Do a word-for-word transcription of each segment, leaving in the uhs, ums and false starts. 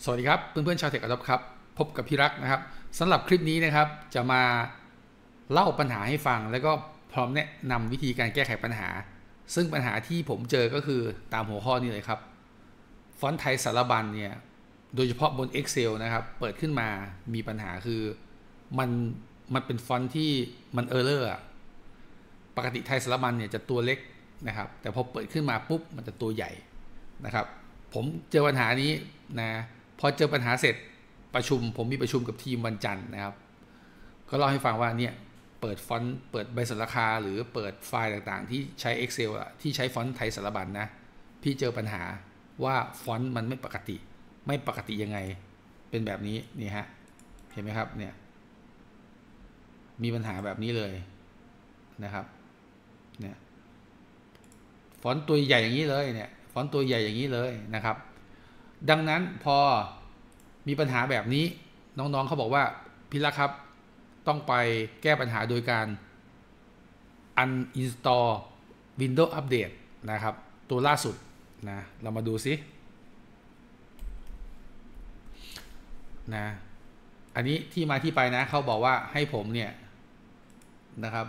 สวัสดีครับเพื่อนๆชาวเทคอดอบครับพบกับพี่รักนะครับสำหรับคลิปนี้นะครับจะมาเล่าปัญหาให้ฟังแล้วก็พร้อมแนะนำวิธีการแก้ไขปัญหาซึ่งปัญหาที่ผมเจอก็คือตามหัวข้อนี้เลยครับฟอนต์ไทยสารบัญเนี่ยโดยเฉพาะบน Excel นะครับเปิดขึ้นมามีปัญหาคือมันมันเป็นฟอนต์ที่มันเออร์เลอร์ปกติไทยสารบัญเนี่ยจะตัวเล็กนะครับแต่พอเปิดขึ้นมาปุ๊บมันจะตัวใหญ่นะครับผมเจอปัญหานี้นะพอเจอปัญหาเสร็จประชุมผมมีประชุมกับทีมวันจันทร์นะครับก็เล่าให้ฟังว่าเนี่ยเปิดฟอนต์เปิดใบเสนอราคาหรือเปิดไฟล์ต่างๆที่ใช้ Excel อ่ะที่ใช้ฟอนต์ไทยสารบัญนะพี่เจอปัญหาว่าฟอนต์มันไม่ปกติไม่ปกติยังไงเป็นแบบนี้นี่ฮะเห็นไหมครับเนี่ยมีปัญหาแบบนี้เลยนะครับเนี่ยฟอนต์ตัวใหญ่อย่างนี้เลยเนี่ยฟอนต์ตัวใหญ่อย่างนี้เลยนะครับดังนั้นพอมีปัญหาแบบนี้น้องๆเขาบอกว่าพี่ลักครับต้องไปแก้ปัญหาโดยการ uninstall Windows Update นะครับตัวล่าสุดนะเรามาดูซินะอันนี้ที่มาที่ไปนะเขาบอกว่าให้ผมเนี่ยนะครับ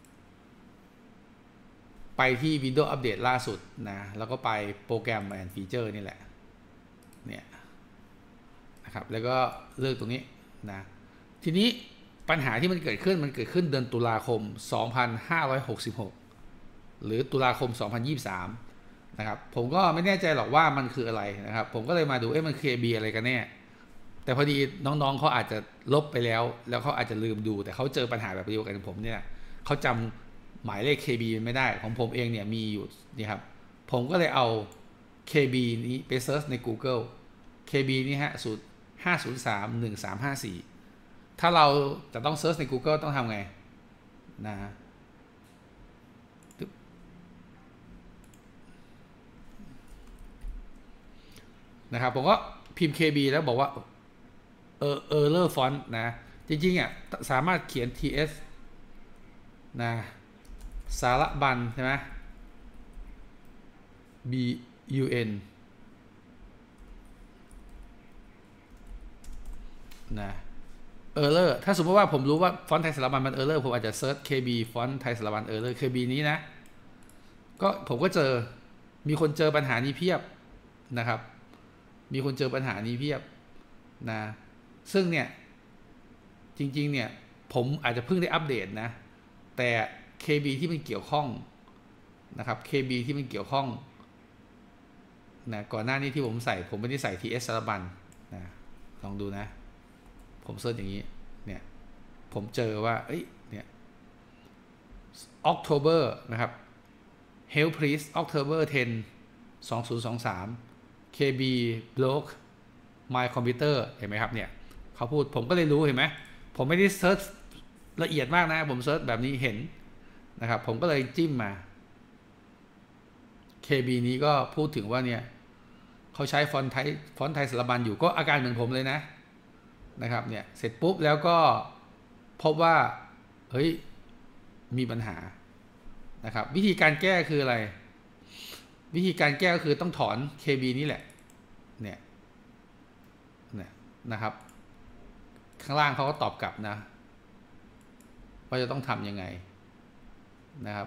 ไปที่ Windows Update ล่าสุดนะแล้วก็ไปโปรแกรม and Feature นี่แหละเนี่ยนะครับแล้วก็เลือกตรงนี้นะทีนี้ปัญหาที่มันเกิดขึ้นมันเกิดขึ้นเดือนตุลาคมสองพันห้าร้อยหกสิบหกหรือตุลาคมสองพันยี่สิบสามนะครับผมก็ไม่แน่ใจหรอกว่ามันคืออะไรนะครับผมก็เลยมาดูเอ๊ะมันคือ เค บี อะไรกันแน่แต่พอดีน้องๆเขาอาจจะลบไปแล้วแล้วเขาอาจจะลืมดูแต่เขาเจอปัญหาแบบเดียวกันผมเนี่ยเขาจำหมายเลข เค บี ไม่ได้ของผมเองเนี่ยมีอยู่นี่ครับผมก็เลยเอา เค บี นี้ไปเซิร์ชใน Google เค บี นี่ฮะสูตรห้าศูนย์สาม หนึ่งสามห้าสี่ถ้าเราจะต้องเซิร์ชใน Google ต้องทำไงนะนะครับผมก็พิมพ์ เค บี แล้วบอกว่าเออ error font นะจริงๆอ่ะสามารถเขียน ที เอส นะสารบัญใช่ไหม B U N นะเออร์เลอร์ถ้าสมมติว่าผมรู้ว่าฟอนต์ไทยสารบัญมันเออร์เลอร์ผมอาจจะเซิร์ช เค บี ฟอนต์ไทยสารบัญเออร์เลอร์ เค บี นี้นะก็ผมก็เจอมีคนเจอปัญหานี้เพียบนะครับมีคนเจอปัญหานี้เพียบนะซึ่งเนี่ยจริงๆเนี่ยผมอาจจะเพิ่งได้อัปเดตนะแต่ เค บี ที่มันเกี่ยวข้องนะครับ เค บี ที่มันเกี่ยวข้องนะก่อนหน้านี้ที่ผมใส่ผมไม่ได้ใส่ ที เอส สารบัญนะลองดูนะผมเซิร์ชอย่างนี้เนี่ยผมเจอว่าเอ้ยเนี่ย October นะครับ Help please October เท็น สองพันยี่สิบสาม เค บี broke my computer เห็นไหมครับเนี่ยเขาพูดผมก็เลยรู้เห็นไหมผมไม่ได้เซิร์ชละเอียดมากนะผมเซิร์ชแบบนี้เห็นนะครับผมก็เลยจิ้มมา เค บี นี้ก็พูดถึงว่าเนี่ยเขาใช้ฟอนต์ไทยฟอนต์ไทยสารบัญอยู่ก็อาการเหมือนผมเลยนะนะครับเนี่ยเสร็จปุ๊บแล้วก็พบว่าเฮ้ยมีปัญหานะครับวิธีการแก้คืออะไรวิธีการแก้ก็คือต้องถอน เค บี นี้แหละเนี่ยเนี่ยนะครับข้างล่างเขาก็ตอบกลับนะว่าจะต้องทำยังไงนะครับ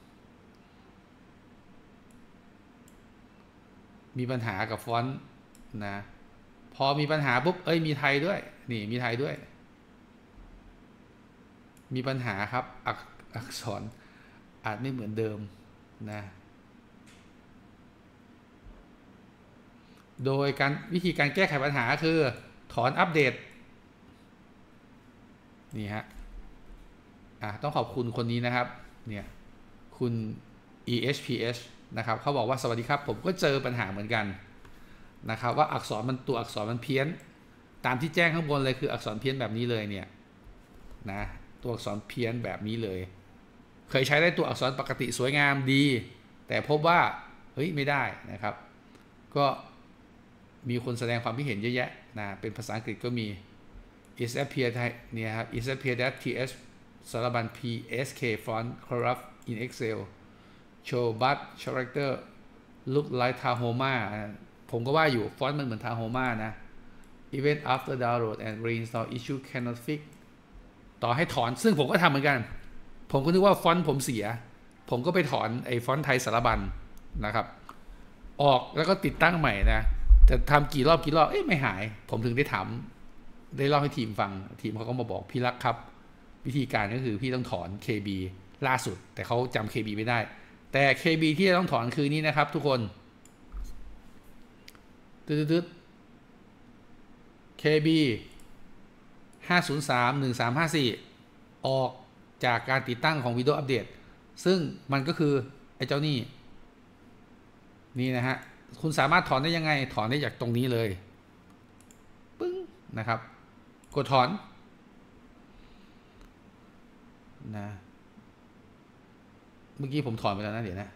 มีปัญหากับฟอนต์นะพอมีปัญหาปุ๊บเอ้ยมีไทยด้วยนี่มีไทยด้วยมีปัญหาครับอักอักษรอาจไม่เหมือนเดิมนะโดยการวิธีการแก้ไขปัญหาคือถอนอัปเดตนี่ฮะอ่ะต้องขอบคุณคนนี้นะครับเนี่ยคุณ อี เอช พี เอช นะครับเขาบอกว่าสวัสดีครับผมก็เจอปัญหาเหมือนกันนะครับว่าอักษรมันตัวอักษรมันเพี้ยนตามที่แจ้งข้างบนเลยคืออักษรเพี้ยนแบบนี้เลยเนี่ยนะตัวอักษรเพี้ยนแบบนี้เลยเคยใช้ได้ตัวอักษรปกติสวยงามดีแต่พบว่าเฮ้ยไม่ได้นะครับก็มีคนแสดงความคิดเห็นเยอะแยะนะเป็นภาษาอังกฤษก็มี is appear เนี่ยครับ is appear that th สารบัญ พี เอส เค font corrupt in Excel show but character look like Tahoma ผมก็ว่าอยู่ฟอนต์มันเหมือน Tahoma นะ even after download and reinstall issue cannot fix ต่อให้ถอนซึ่งผมก็ทำเหมือนกันผมก็นึกว่าฟอนต์ผมเสียผมก็ไปถอนไอ้ฟอนต์ไทยสารบัญนะครับออกแล้วก็ติดตั้งใหม่นะจะทำกี่รอบกี่รอบเอ๊ะไม่หายผมถึงได้ถามได้เล่าให้ทีมฟังทีมเขาก็มาบอกพี่รักครับวิธีการก็คือพี่ต้องถอน เค บี ล่าสุดแต่เขาจำ เค บี ไม่ได้แต่ เค บี ที่จะต้องถอนคือนี้นะครับทุกคนตึ๊ดๆ เค บี ห้า ศูนย์ สาม หนึ่ง สาม ห้า สี่ออกจากการติดตั้งของ Windows Update ซึ่งมันก็คือไอ้เจ้านี่นี่นะฮะคุณสามารถถอนได้ยังไงถอนได้จากตรงนี้เลยปึ้งนะครับกดถอนนะเมื่อกี้ผมถอนไปแล้วนะเดี๋ยวนะ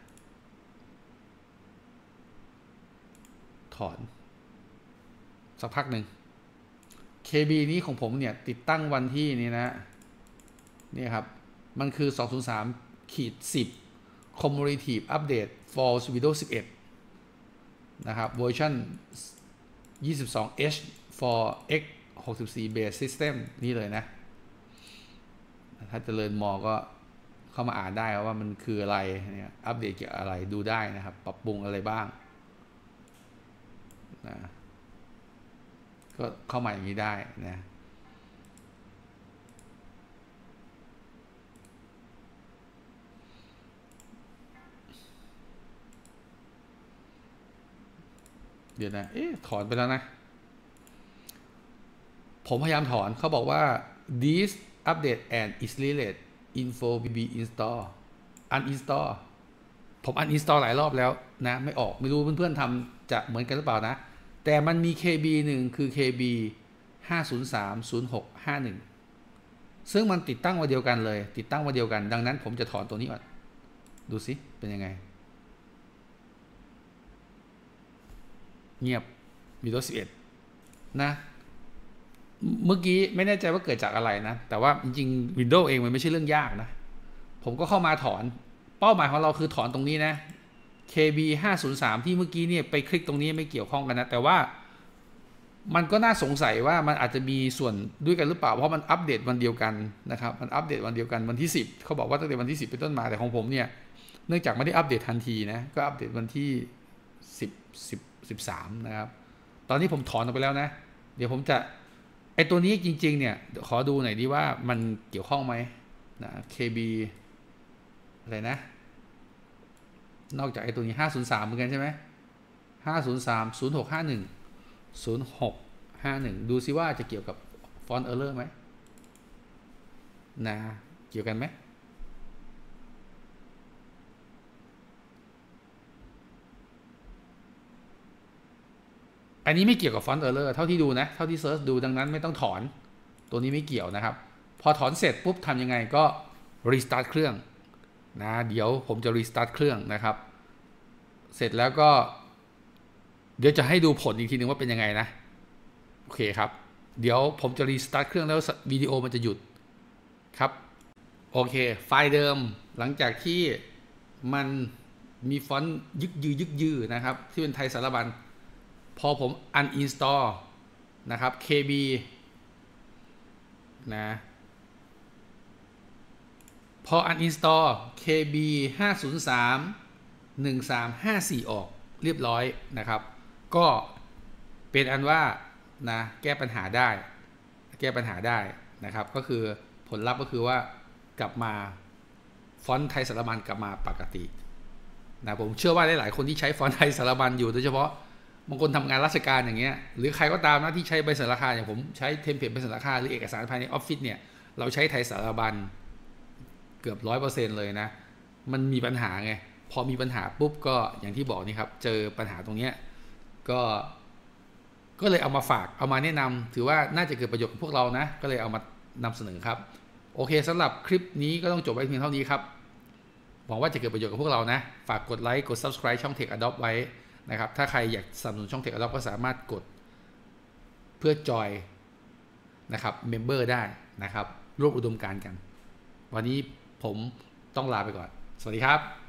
ถอนสักพักหนึ่ง เค บี นี้ของผมเนี่ยติดตั้งวันที่นี่นะนี่ครับมันคือ สอง ศูนย์ สาม สิบ Cumulative Update for Windows สิบเอ็ดนะครับเวอร์ชัน ยี่สิบสอง เอช for เอ็กซ์ หกสิบสี่ Base System นี่เลยนะถ้าเจริญมอก็เข้ามาอ่านได้ว่ามันคืออะไรเนี่ยอัปเดตเกี่ยวกับอะไรดูได้นะครับปรับปรุงอะไรบ้างนะก็เข้ามาอย่างนี้ได้นะเดี๋ยวนะเอ๊ะถอนไปแล้วนะผมพยายามถอนเขาบอกว่า this update and is related info will be install uninstall ผม uninstall หลายรอบแล้วนะไม่ออกไม่รู้เพื่อนๆทำจะเหมือนกันหรือเปล่านะแต่มันมี เค บี หนึ่งคือ เค บี ห้า ศูนย์ สาม ศูนย์ หก ห้า หนึ่งซึ่งมันติดตั้งวันเดียวกันเลยติดตั้งวันเดียวกันดังนั้นผมจะถอนตัวนี้ก่อนดูสิเป็นยังไงเงียบ Windows สิบเอ็ดนะเมื่อกี้ไม่แน่ใจว่าเกิดจากอะไรนะแต่ว่าจริงๆ Windows เองมันไม่ใช่เรื่องยากนะผมก็เข้ามาถอนเป้าหมายของเราคือถอนตรงนี้นะ เค บี ห้า ศูนย์ สาม ที่เมื่อกี้เนี่ยไปคลิกตรงนี้ไม่เกี่ยวข้องกันนะแต่ว่ามันก็น่าสงสัยว่ามันอาจจะมีส่วนด้วยกันหรือเปล่าเพราะมันอัปเดตวันเดียวกันนะครับมันอัปเดตวันเดียวกันวันที่สิบเขาบอกว่าตั้งแต่วันที่สิบเป็นต้นมาแต่ของผมเนี่ยเนื่องจากไม่ได้อัปเดตทันทีนะก็อัปเดตวันที่สิบ สิบ สิบสามนะครับตอนนี้ผมถอนออกไปแล้วนะเดี๋ยวผมจะไอตัวนี้จริงๆเนี่ยขอดูหน่อยดีว่ามันเกี่ยวข้องไหมนะ เค บี อะไรนะนอกจากไอตัวนี้ห้า ศูนย์ สามเหมือนกันใช่ไหมห้า ศูนย์ สาม ศูนย์ หก ห้า หนึ่ง ศูนย์ หก ห้า หนึ่งดูซิว่าจะเกี่ยวกับฟอนต์เออร์เลอร์ไหมนะเกี่ยวกันไหมอันนี้ไม่เกี่ยวกับฟอนต์เออร์เลอร์เท่าที่ดูนะเท่าที่เซิร์ชดูดังนั้นไม่ต้องถอนตัวนี้ไม่เกี่ยวนะครับพอถอนเสร็จปุ๊บทำยังไงก็รีสตาร์ทเครื่องนะเดี๋ยวผมจะรีสตาร์ทเครื่องนะครับเสร็จแล้วก็เดี๋ยวจะให้ดูผลอีกทีนึงว่าเป็นยังไงนะโอเคครับเดี๋ยวผมจะรีสตาร์ทเครื่องแล้ววิดีโอมันจะหยุดครับโอเคไฟล์เดิมหลังจากที่มันมีฟอนต์ยึกยือยึกยือนะครับที่เป็นไทยสารบัญพอผม uninstall นะครับ เค บี นะพอ uninstall เค บี ห้า ศูนย์ สาม หนึ่ง สาม ห้า สี่ออกเรียบร้อยนะครับก็เป็นอันว่านะแก้ปัญหาได้แก้ปัญหาได้นะครับก็คือผลลัพธ์ก็คือว่ากลับมาฟอนต์ไทยสารบัญกลับมาปกตินะผมเชื่อว่าหลายๆคนที่ใช้ฟอนต์ไทยสารบัญอยู่โดยเฉพาะบางคนทำงานราชการอย่างเงี้ยหรือใครก็ตามนะที่ใช้ใบเสนอราคาอย่างผมใช้เทมเพลตใบเสนอราคาหรือเอกสารภายในออฟฟิศเนี่ยเราใช้ไทยสารบัญเกือบ ร้อยเปอร์เซ็นต์ เลยนะมันมีปัญหาไงพอมีปัญหาปุ๊บก็อย่างที่บอกนี่ครับเจอปัญหาตรงเนี้ยก็ก็เลยเอามาฝากเอามาแนะนำถือว่าน่าจะเกิดประโยชน์กับพวกเรานะก็เลยเอามานำเสนอครับโอเคสำหรับคลิปนี้ก็ต้องจบไว้เพียงเท่านี้ครับหวังว่าจะเกิดประโยชน์กับพวกเรานะฝากกดไลค์กด Subscribe ช่อง Tech Adopt ไว้นะครับถ้าใครอยากสนับสนุนช่อง Tech Adopt ก็สามารถกดเพื่อจอยนะครับเมมเบอร์ได้นะครับร่วมอุดมการณ์กันวันนี้ผมต้องลาไปก่อนสวัสดีครับ